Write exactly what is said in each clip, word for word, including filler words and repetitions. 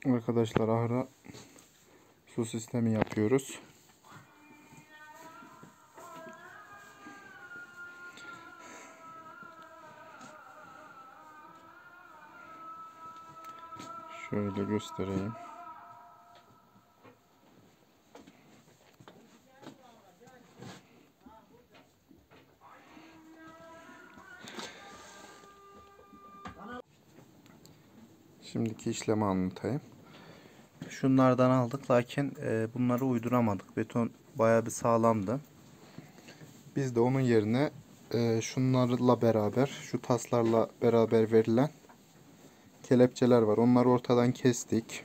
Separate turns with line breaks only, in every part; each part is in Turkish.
Arkadaşlar ahıra su sistemi yapıyoruz. Şöyle göstereyim. Şimdiki işlemi anlatayım. Şunlardan aldık, lakin e, bunları uyduramadık. Beton bayağı bir sağlamdı. Biz de onun yerine e, şunlarla beraber, şu taslarla beraber verilen kelepçeler var. Onları ortadan kestik.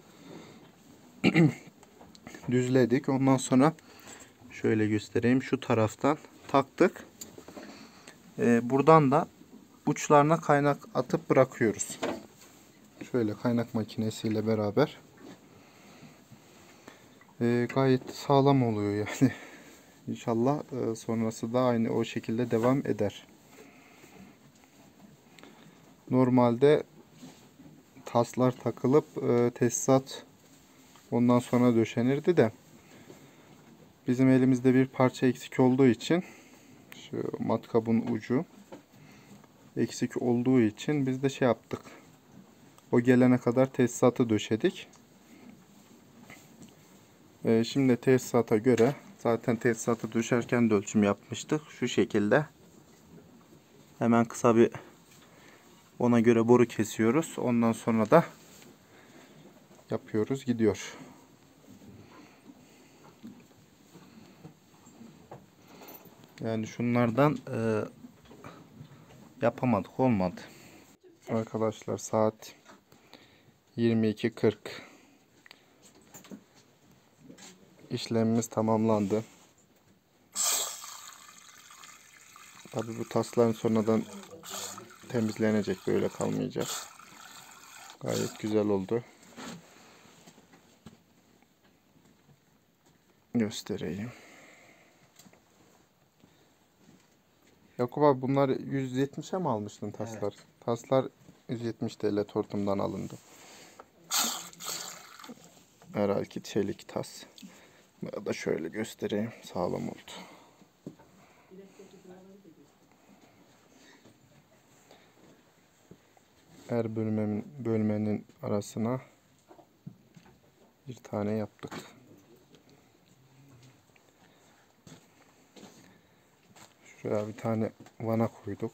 Düzledik. Ondan sonra şöyle göstereyim. Şu taraftan taktık. E, buradan da uçlarına kaynak atıp bırakıyoruz. Şöyle kaynak makinesiyle beraber. E, gayet sağlam oluyor yani. İnşallah e, sonrası da aynı o şekilde devam eder. Normalde taslar takılıp e, tesisat ondan sonra döşenirdi de bizim elimizde bir parça eksik olduğu için, şu matkabın ucu eksik olduğu için biz de şey yaptık. O gelene kadar tesisatı döşedik. E, şimdi tesisata göre, zaten tesisatı döşerken de ölçüm yapmıştık. Şu şekilde hemen kısa bir ona göre boru kesiyoruz. Ondan sonra da yapıyoruz, gidiyor. Yani şunlardan e, yapamadık, olmadı. Arkadaşlar saat yirmi iki kırk. İşlemimiz tamamlandı. Tabii bu tasların sonradan temizlenecek, böyle kalmayacak. Gayet güzel oldu. Göstereyim. Yakup abi, bunlar yüz yetmişe mi almıştın taslar? Evet. Taslar yüz yetmiş T L tortumdan alındı. Herhalde çelik tas. Ya da şöyle göstereyim. Sağlam oldu. Her bölmenin, bölmenin arasına bir tane yaptık. Şuraya bir tane vana koyduk.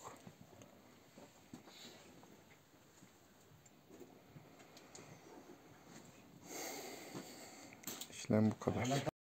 İşlem bu kadar.